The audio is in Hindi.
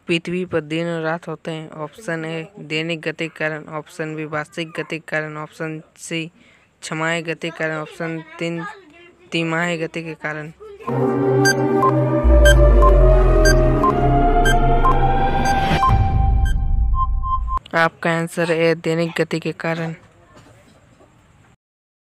पृथ्वी पर दिन और रात होते हैं? ऑप्शन ए दैनिक गति के कारण, ऑप्शन बी वार्षिक गति के कारण, ऑप्शन सी छमाही गति के कारण, ऑप्शन 3 तिमाही गति के कारण। आपका आंसर है दैनिक गति के कारण।